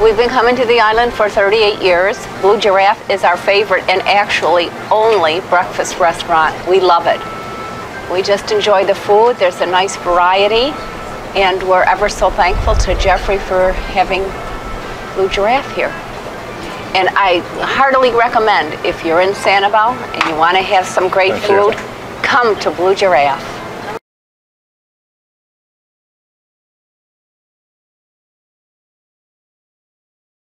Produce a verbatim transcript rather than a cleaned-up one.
We've been coming to the island for thirty-eight years. Blue Giraffe is our favorite and actually only breakfast restaurant. We love it. We just enjoy the food. There's a nice variety, and we're ever so thankful to Jeffrey for having Blue Giraffe here. And I heartily recommend, if you're in Sanibel and you want to have some great Thank food, you. come to Blue Giraffe.